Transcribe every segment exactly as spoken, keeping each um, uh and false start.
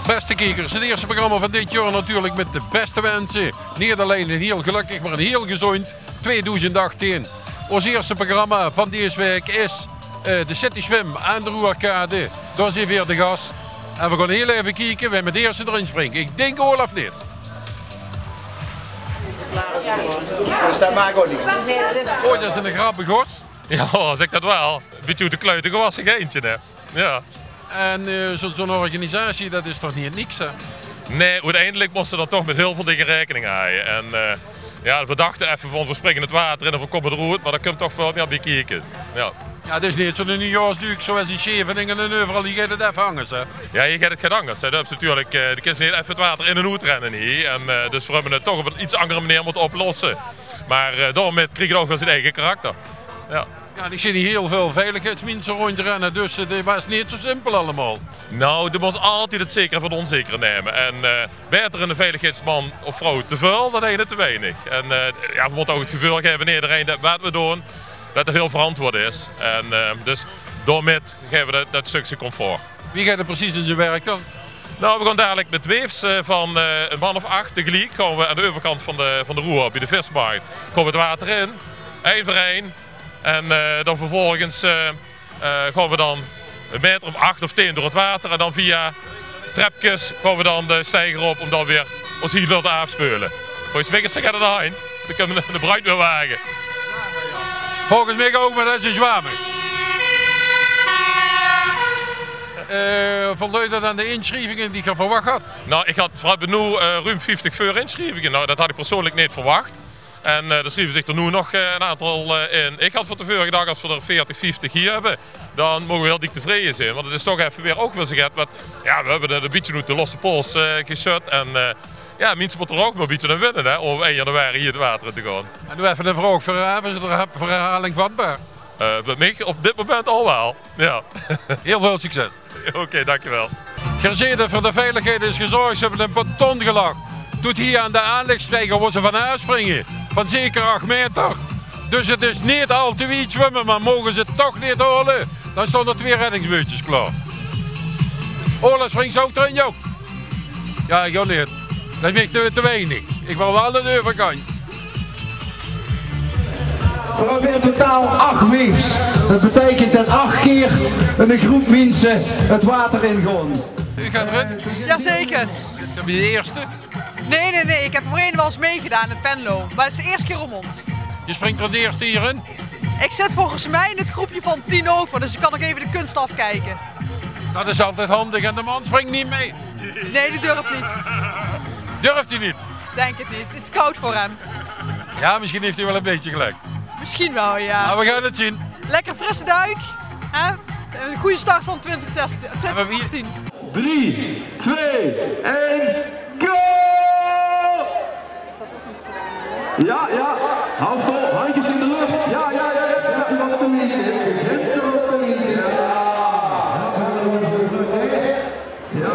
Beste kijkers, het eerste programma van dit jaar natuurlijk met de beste wensen. Niet alleen een heel gelukkig, maar een heel gezond tweeduizend achttien. Ons eerste programma van deze week is uh, de City Swim aan de Roerkade. Daar zijn weer de gast. En we gaan heel even kijken wie met de eerste erin springt. Ik denk Olaf niet. Dus dat maakt ook niet. Oh, dat is een grappige gort. Ja, zeg dat wel. Een beetje hoe de kluiten gewassen eentje, hè. Ja. En uh, zo'n zo organisatie, dat is toch niet niks, hè? Nee, uiteindelijk moesten we dan toch met heel veel dingen rekening houden. En uh, ja, we dachten even van we springen het water in en we komen eruit, maar dat komt toch wel meer bij kijken. Ja. Ja, het is niet zo'n nieuwjaarsduik zoals in Scheveningen en overal, die gaat het even hangen, hè? Ja, je gaat het gaan hangen. Dat is natuurlijk, uh, de kinderen even het water in en uit rennen niet. En uh, dus we hebben het toch op een iets andere manier moeten oplossen. Maar uh, daarmee kreeg het ook wel zijn eigen karakter. Ja. Ja, ik zie niet heel veel veiligheidsmensen rondrennen, dus het was niet zo simpel allemaal. Nou, er moest altijd het zekere van het onzekere nemen. En uh, beter een veiligheidsman of vrouw te veel dan een te weinig. En uh, ja, we moeten ook het gevoel geven wanneer iedereen dat wat we doen, dat het heel verantwoord is. En uh, dus daarmee geven we dat, dat stukje comfort. Wie gaat er precies in zijn werk dan? Nou, we gaan dadelijk met weefs uh, van uh, een man of acht tegelijk. Gaan we aan de overkant van de, van de Roer, bij de vismarkt, gaan we het water in, één voor één. En uh, dan vervolgens uh, uh, gaan we dan een meter of acht of tien door het water. En dan via trapjes gaan we dan de steiger op om dan weer ons hielen te afspeulen. Volgens mij gaat het erheen. Dan kunnen we de bruid weer wagen. Volgens mij ook, maar dat is een zwamer. Uh, Voldoet dat aan de inschrijvingen die ik verwacht had? Nou, ik had vooral nu uh, ruim vijftig voor inschrijvingen. Nou, dat had ik persoonlijk niet verwacht. En uh, er schrijven zich er nu nog uh, een aantal uh, in. Ik had van tevoren gedacht, als we er veertig, vijftig hier hebben, dan mogen we heel dik tevreden zijn. Want het is toch even weer ook wel zeggen, want ja, we hebben een beetje nu de losse pols uh, geschud. En uh, ja, mensen moeten er ook maar een beetje aan winnen, hè, om één januari hier het water in te gaan. En doe even een vraag voor herhaling, is er voor herhaling vatbaar? Uh, voor mij op dit moment al wel, ja. Heel veel succes. Oké, okay, dankjewel. Gezeten voor de veiligheid is gezorgd, ze hebben een beton gelakt. Doet hier aan de aanlegstijger waar ze van uitspringen. Van zeker acht meter. Dus het is niet al te wiet zwemmen, maar mogen ze het toch niet halen, dan staan er twee reddingsbootjes klaar. Olaf springt zo erin, joh. Ja, ik ga niet. Dat is te, te weinig. Ik wil wel de overkant. We hebben in totaal acht weefs. Dat betekent dat acht keer een groep mensen het water ingaan. U gaat erin? Jazeker. Ben je de eerste? Nee, nee, nee. Ik heb er voorheen wel eens meegedaan in Venlo. Maar het is de eerste keer om ons. Je springt er de eerste hierin? Ik zit volgens mij in het groepje van tien over, dus ik kan nog even de kunst afkijken. Dat is altijd handig en de man springt niet mee. Nee, die durft niet. Durft hij niet? Denk het niet. Het is te koud voor hem. Ja, misschien heeft hij wel een beetje gelijk. Misschien wel, ja. Maar we gaan het zien. Lekker frisse duik. Hè? Een goede start van twintig achttien. drie, twee, één, go! Ja, ja, hou vol, handjes in de lucht. Ja, ja, ja, ja. ja. Op de linie, rent op de linie. Ja, ja,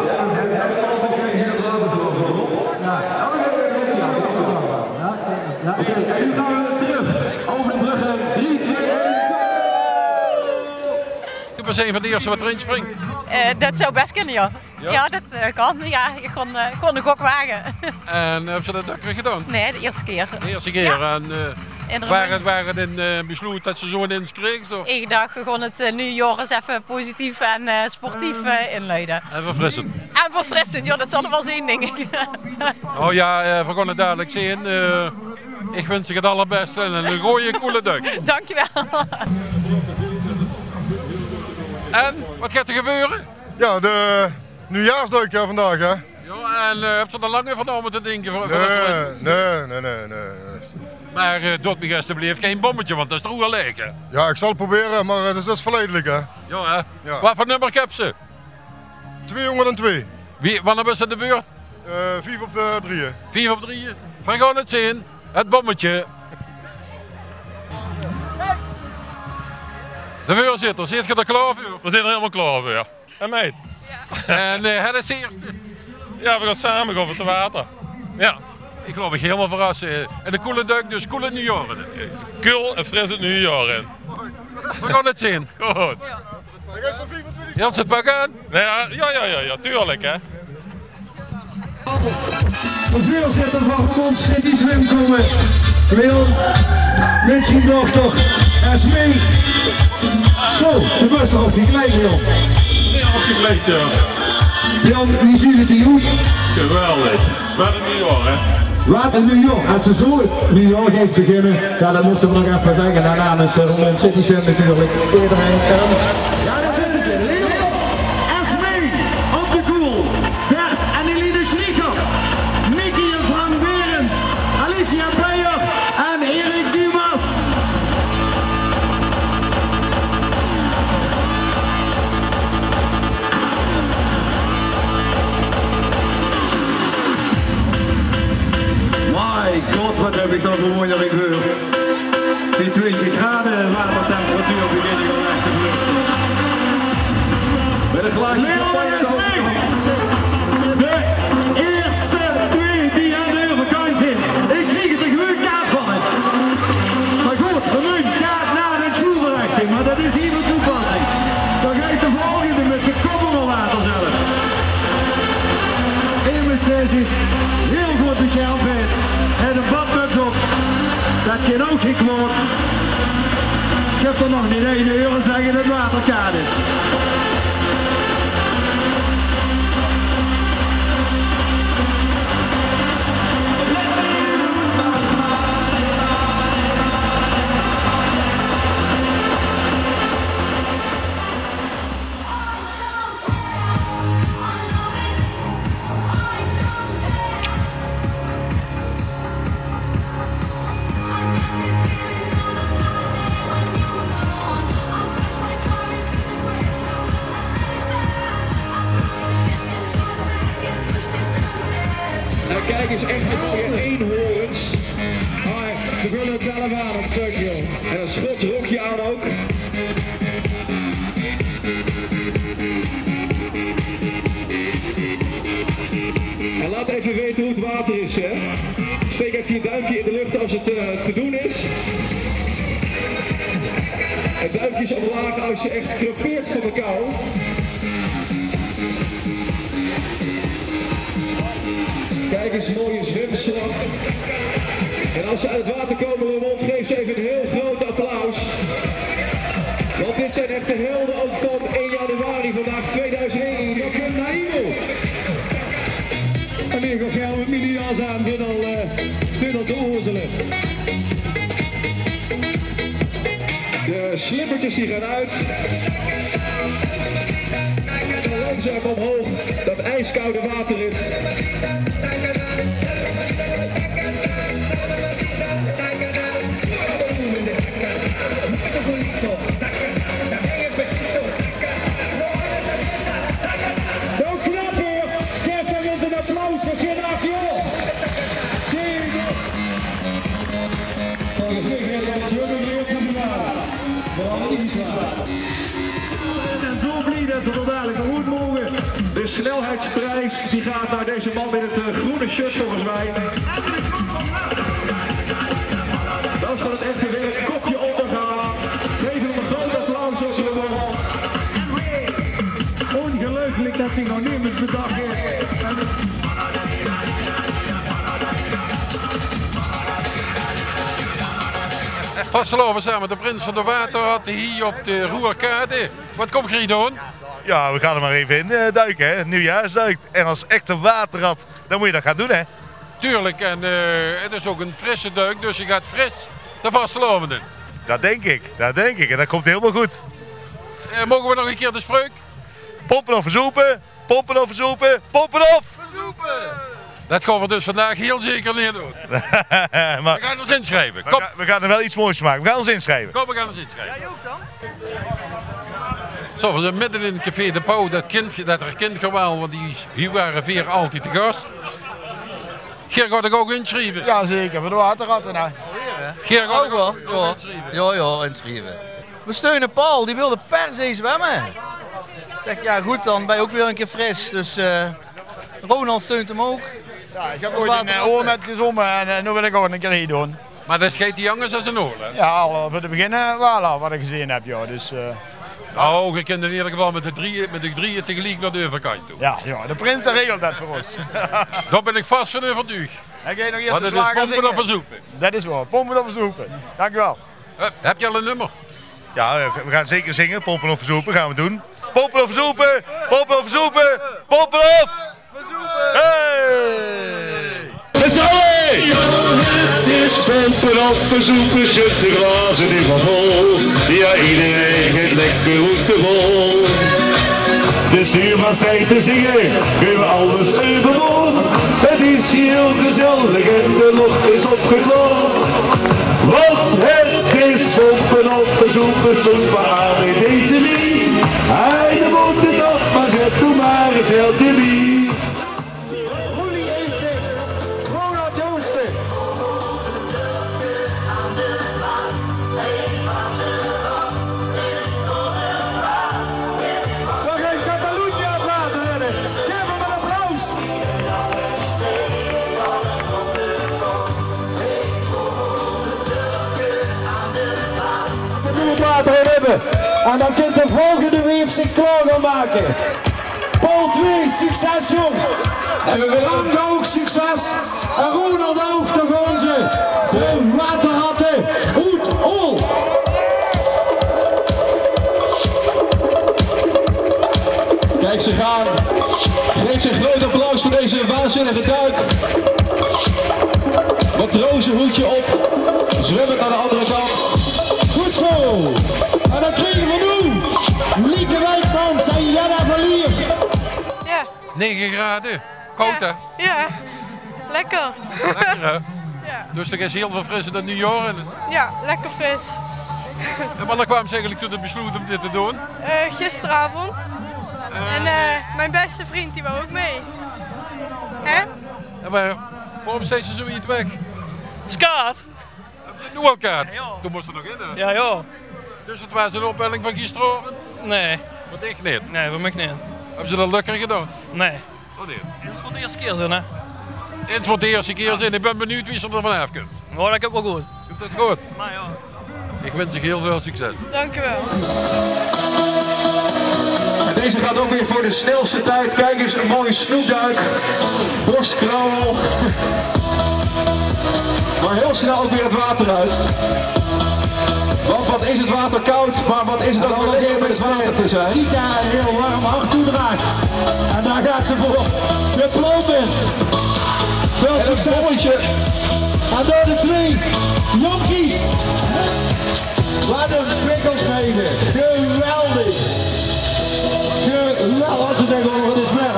ja. Oké, en nu gaan we terug. Over de bruggen. drie, twee, één, go! Ik was een van de eerste wat erin springt. Uh, dat zou best kunnen, ja. Ja, ja dat uh, kan. Ja, ik kon, uh, gewoon een gok wagen. En hebben ze dat ook weer gedaan? Nee, de eerste keer. De eerste keer. Ja. En uh, waar het, waar het in uh, besloot dat ze zo'n in kreeg? Zo? Ik dacht, we gaan het uh, nu jaar eens even positief en uh, sportief uh, inluiden. En verfrissend. En verfrissend, ja, dat zal er wel zijn, denk ik. Oh ja, uh, we gaan het dadelijk zien. Uh, ik wens je het allerbeste en een gooie coole duik. Dankjewel. En, wat gaat er gebeuren? Ja, de nieuwjaarsduik ja, vandaag, hè? Ja, en uh, heb je er lang over om te denken? Voor, nee, voor nee, nee, nee, nee. Maar uh, doet me alsjeblieft geen bommetje, want dat is toch wel leeg, hè? Ja, ik zal het proberen, maar uh, dat is verleidelijk, hè? Ja, hè? Ja. Wat voor nummer heb ze? tweehonderdtwee. Wie, wanneer was het de beurt? Uh, vier op de drieën. Vier op drieën. Van gewoon het zien. Het bommetje. De voorzitter, zit je er klaar voor? We zijn er helemaal klaar voor, ja. En meid? Ja. En uh, het is de eerste. Ja, we gaan samen over het water. Ja. Ik geloof ik helemaal verrast. En de koele duik, dus koele nieuwjaren. Kul en fris het nieuwjaar in. We gaan het zien. Goed. Jans het pakken? Ja, ja, ja, ja, ja, tuurlijk hè. de voorzitter van Vermont City Swim komen. Leon, met zijn dochter Esmee. Zo, de bus er op die gelijk, Leon. Ja, afgekleed, ja. Leon, wie ziet het hier goed? Geweldig. Wat een nieuw jaar, hè? Wat een New York, als ze zo New York heeft beginnen, ja, dan moesten we nog even denken. Daarna is de Vermont City Swim natuurlijk. Iedereen kan. Ja, daar zitten ze. Leon, Esmee op de koel. Bert en Eline Schlieger. Nicky en Frank Berends. Alicia Beyer en Erik Dumas. My god, wat heb ik dan voor mooie geur. Die twintig graden watertemperatuur beginnen al echt te vluchten. Met een glaasje champagne. De eerste twee die aan de overkant zijn. Ik kreeg het een goede kaart van het. Maar goed, we moeten kaart naar de toeverrichting, maar dat is hier van toepassing. Dan ga ik de volgende met de koppel laten zelf. Eén beslissing, heel goed beschermd en een badmuts op. Dat kan ook geen kwaad. Ik heb er nog niet één euro zeggen dat het waterkaart is. Kijk eens, echt een mooie eenhoorns. Maar ze willen het zelf aan op stuk, joh. En een Schots rokje aan ook. En laat even weten hoe het water is, hè. Steek even je duimpje in de lucht als het uh, te doen is. Het duimpje is omlaag als je echt crepeert van de kou. Kijk eens, mooie zwemslag. En als ze uit het water komen, Vermont, geef ze even een heel groot applaus. Want dit zijn echte helden ook van één januari vandaag tweeduizend één. Dat komt naar Ivo. En weer Gogel met mini-jas aan, zit al, uh, zit al te oezelen. De slippertjes die gaan uit. En langzaam omhoog, dat ijskoude water in. Heel knap hier. Geef hem eens een applaus voor Gerard Jol. Volgens mij gaat het natuurlijk weer te zwaar. Vooral iets zwaar. En zo blij dat ze er dadelijk nog goed mogen. De snelheidsprijs die gaat naar deze man in het uh, groene shirt volgens mij. Dat is van het echte werk. Kopje ondergaan. Geef hem een groot applaus als je er wordt. Ongelooflijk dat hij nog niemand bedacht heeft. Vastgelopen samen de Prins van de Waterrad hier op de Roerkade. Wat kom je hier doen? Ja, we gaan er maar even in uh, duiken, hè. Nieuwjaarsduik. En als echte waterrad, dan moet je dat gaan doen, hè. Tuurlijk, en uh, het is ook een frisse duik, dus je gaat fris de vastgelovenden. Dat denk ik, dat denk ik. En dat komt helemaal goed. Uh, mogen we nog een keer de spreuk? Poppen of verzoepen, poppen of verzoepen, poppen of verzoepen! Dat gaan we dus vandaag heel zeker niet doen. maar, we gaan ons inschrijven. We, Kom. ga, we gaan er wel iets moois van maken. We gaan ons inschrijven. Kom, we gaan ons inschrijven. Jij ook dan? Zo, we zijn midden in het Café de Pauw, dat, kind, dat er kindgeweld, want die, hier waren vier altijd te gast. Geer gaat ik ook inschrijven? Ja, zeker, voor de waterratten. Nou. Geer gaat ook wel, ja. Ja, ja, inschrijven. We steunen Paul, die wilde per se zwemmen. Zeg, ja goed, dan ben je ook weer een keer fris. Dus uh, Ronald steunt hem ook. Ja, ik heb ooit een uh, oor met gezongen en uh, nu wil ik ook een keer hier doen. Maar dat scheet die jongens als een oor, hè? Ja, al voor te beginnen, voilà, wat ik gezien heb, ja. Dus, uh, Nou, je kunt in ieder geval met de drieën, met de drieën tegelijk naar de overkant toe. Ja, ja, de prins regelt dat voor ons. Daar ben ik vast van overtuigd. En ga je nog eerst Want de het is slager pompen zingen? of verzoepen. Dat is waar, pompen of verzoepen. Dankjewel. Uh, heb je al een nummer? Ja, we gaan zeker zingen. Pompen of verzoepen gaan we doen. Pompen of verzoepen! Pompen of verzoepen! Pompen of verzoepen! Hey! Met z'n allen! Het is pompen of verzoepen, zit de glazen in van vol. Ja, iedereen gaat lekker roestevol. De stuurman staat te zingen, kunnen alles overboord. Het is heel gezellig en de lucht is opgeklopt. Want het is pompen of verzoepen, stond maar aan in deze lied. Hij de moet het nog, maar zet toen maar een zeiltje wie. Roelie heeft het. Ronald Joosten. Dan geeft Catalunya het water rennen. Geef hem een applaus. We doen het water in hebben. En dan kunt de volgende weef zich klaar gaan maken. Paul twee, succes jong. En we willen Anke ook succes. En Ronald ook, de gaan ze. De waterratten. Goed, ol. Kijk ze gaan. Geef ze een groot applaus voor deze waanzinnige duik. Wat rozenhoedje op. Zwemmen naar de andere kant. Goed zo. En dan krijgen we nu Lieke Wijkmans en Jenna Verlier. Ja. negen graden. Koud hè? Ja. Lekker. Lekker hè? Ja. Dus er is heel veel fris in het nieuwjaar. En, Ja, lekker fris. en wanneer kwam ze eigenlijk tot het besluit om dit te doen? Uh, gisteravond. En uh, mijn beste vriend die wou ook mee. Hè? En maar, waarom steeds ze zoiets weg? Skaat? Nu elkaar. Toen moest er nog in hè? Ja, joh. Dus het was een opwelling van gisteravond? Nee. Wat echt niet? Nee, voor mij niet. Hebben ze dat lekker gedaan? Nee. Oh nee. Dat is voor de eerste keer zo, hè? Eens voor de eerste keer zijn. Ik ben benieuwd wie ze er vanaf kunt. Oh, dat heb ik wel goed. Doet dat goed? Maar ja. Ik wens je heel veel succes. Dankjewel. En deze gaat ook weer voor de snelste tijd. Kijk eens, een mooie snoepduik. Borstkrabbel. Maar heel snel ook weer het water uit. Want wat is het water koud, maar wat is het ook weer lekker met het water te zijn. Rita een heel warm hart toedraagt. En daar gaat ze voor. De plomen. Veel En een succes. bolletje. En door de twee jonkies. Wat een prikkelvrede. Geweldig. Geweldig, wat ze zeggen over de smerm.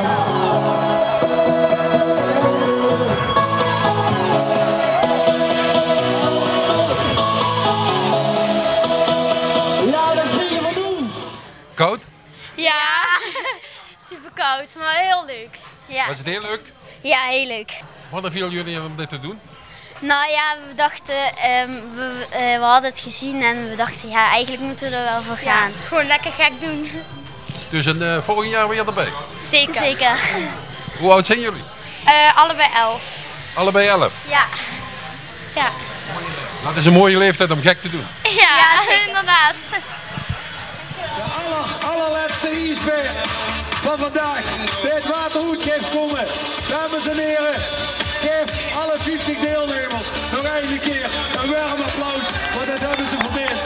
Ja, dat kregen we doen. Koud? Ja, super koud, maar heel leuk. Ja. Was het heel leuk? Ja, heel leuk. Wanneer viel jullie om dit te doen? Nou ja, we dachten, um, we, uh, we hadden het gezien en we dachten, ja, eigenlijk moeten we er wel voor gaan. Ja, gewoon lekker gek doen. Dus een, uh, volgend jaar weer erbij? Zeker. Zeker. Hoe oud zijn jullie? Uh, allebei elf. Allebei elf? Ja. Ja. Dat is een mooie leeftijd om gek te doen. Ja, ja inderdaad. De aller, allerlaatste ijsbeer van vandaag. Bij het waterhoed geeft komen. Dames en heren, geef alle vijftig deelnemers nog een keer een warm applaus, want dat hebben ze verdiend.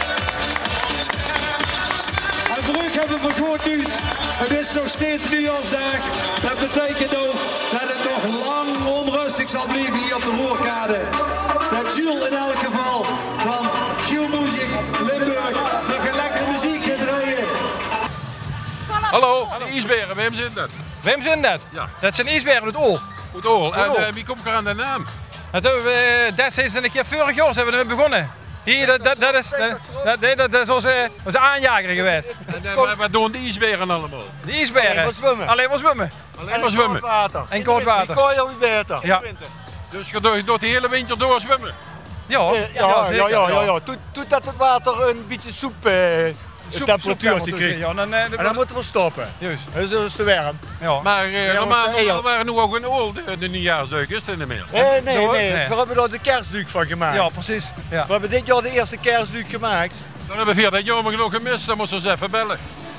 En terug hebben we goed nieuws. Het is nog steeds nieuwjaarsdag. Dat betekent ook dat het nog lang onrustig zal blijven hier op de Roerkade. Dat Jules in elk geval van Q-Music Limburg nog een lekkere muziek gaat draaien. Hallo, de ijsberen, wem zijn dat? Wem zijn dat? Ja. Dat zijn ijsberen uit Ool. Uit Ool. En Ool. uh, wie komt er aan de naam? Dat hebben we destijds een keer vorig jaar zijn we ermee begonnen. Hier, dat, dat, dat, is, dat, dat, nee, dat is onze, onze aanjager geweest. En uh, wat- wat doen de ijsberen allemaal? De ijsberen. Alleen maar zwemmen. Alleen maar zwemmen. Alleen maar zwemmen. water. En koud water. Die kan je ook beter. Ja. Dus je doet door de hele winter door zwemmen? Ja, Ja, ja, zeker, ja, ja, ja. Doet, doet dat het water een beetje soep, eh, Soep- temperatuur soeptemperatuur, krijgt. ja, dan, eh, En dan moeten we stoppen. Juist. Dus dat is te warm. Ja. Maar uh, Ja, normaal, maar, eh, normaal waren nu ook in Ool de, de nieuwjaarsduik, is dat niet meer? Nee, nee, Door? nee. Nee. We hebben er de kerstduik van gemaakt. Ja, precies. Ja. We hebben dit jaar de eerste kerstduik gemaakt. Dan hebben we via dat jammer genoeg gemist, dan moesten we eens even bellen.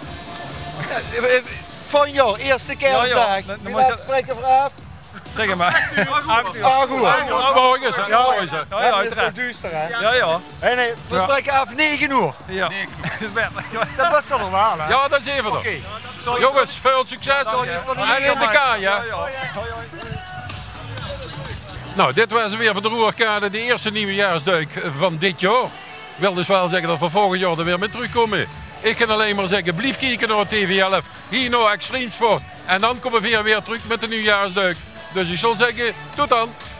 Van jou, eerste kerstdag. Ja, ja. Dan Wie moet je- laat spreken vanaf? Zeg het maar. acht uur. Ah, goed. Ja, morgens, hè? Ja, Morgens, hè? Ja, ja, ja, dat is nog uiteraard. duister, hè? Ja, ja. Nee, nee, we Ja. spreken af negen uur. Ja. is beter. Dat was toch normaal, hè? Ja, dat is even Oké. dan. Jongens, veel succes. Sorry voor de En in de kaai, hè? Nou, dit was weer van de Roerkade, de eerste nieuwjaarsduik van dit jaar. Ik wil dus wel zeggen dat we volgend jaar er weer mee terugkomen. Ik kan alleen maar zeggen, blijf kijken naar T V elf, hier naar Extreme Sport. En dan komen we weer, weer terug met de nieuwjaarsduik. Dus ik zal zeggen, tot dan.